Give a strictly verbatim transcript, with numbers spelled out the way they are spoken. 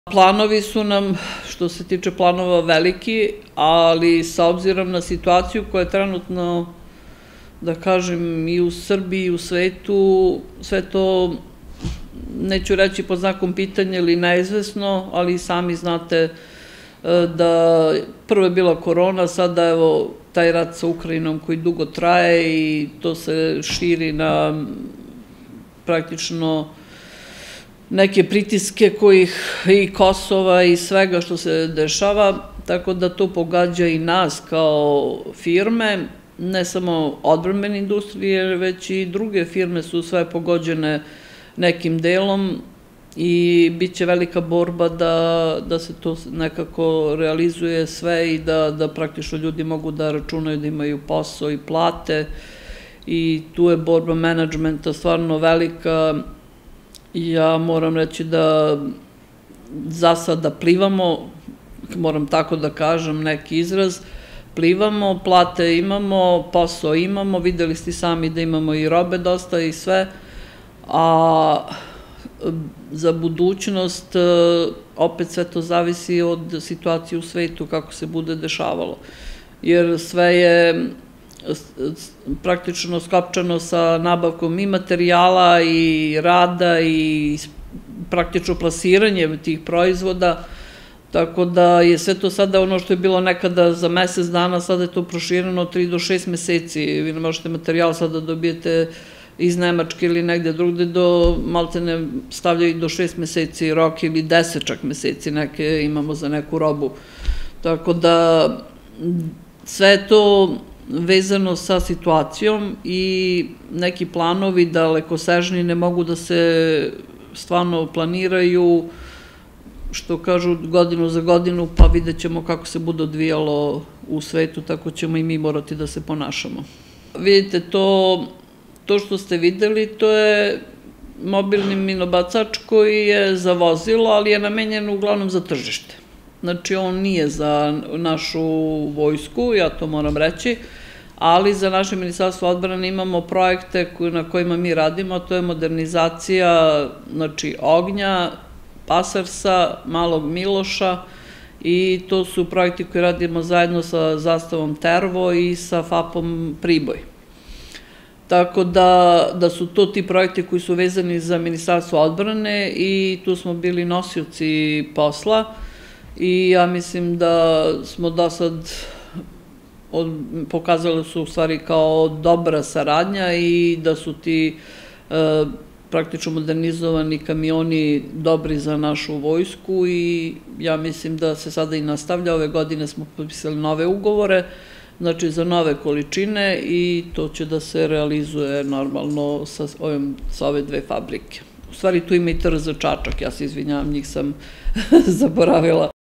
Planovi su nam, što se tiče planova, veliki, ali sa obzirom na situaciju koja je trenutno, da kažem, i u Srbiji i u svetu, sve to, neću reći pod znakom pitanja ili neizvesno, ali sami znate da prvo je bila korona, sada evo taj rat sa Ukrajinom koji dugo traje i to se širi na praktično neke pritiske kojih i Kosova i svega što se dešava, tako da to pogađa i nas kao firme, ne samo odbrambene industrije, već i druge firme su sve pogođene nekim delom i bit će velika borba da se to nekako realizuje sve i da praktično ljudi mogu da računaju da imaju posao i plate i tu je borba menadžmenta stvarno velika. Ja moram reći da za sada plivamo, moram tako da kažem neki izraz, plivamo, plate imamo, posao imamo, videli ste sami da imamo i robe dosta i sve, a za budućnost opet sve to zavisi od situacije u svetu, kako se bude dešavalo, jer sve je praktično skopčano sa nabavkom i materijala i rada i praktično plasiranjem tih proizvoda, tako da je sve to sada ono što je bilo nekada za mesec dana, sada je to prošireno tri do šest meseci. Vi ne možete materijal sada dobijete iz Nemačke ili negde drugde do maltene stavljaju do šest meseci rok ili deset čak meseci neke imamo za neku robu. Tako da sve je to vezano sa situacijom i neki planovi dalekosežni ne mogu da se stvarno planiraju, što kažu godinu za godinu, pa vidjet ćemo kako se bude odvijalo u svetu, tako ćemo i mi morati da se ponašamo. Vidite, to što ste videli, to je mobilni minobacač koji je za vozilo, ali je namenjen uglavnom za tržište. Znači, on nije za našu vojsku, ja to moram reći, ali za naše Ministarstvo odbrane imamo projekte na kojima mi radimo, a to je modernizacija Ognja, Pasarsa, Malog Miloša i to su projekti koje radimo zajedno sa Zastavom Tervo i sa FAP-om Priboj. Tako da su to ti projekti koji su vezani za Ministarstvo odbrane i tu smo bili nosioci posla i ja mislim da smo do sad pokazali su u stvari kao dobra saradnja i da su ti praktično modernizovani kamioni dobri za našu vojsku i ja mislim da se sada i nastavlja. Ove godine smo potpisali nove ugovore, znači za nove količine i to će da se realizuje normalno sa ove dve fabrike. U stvari tu ima i T R Z Čačak, ja se izvinjavam, njih sam zaboravila.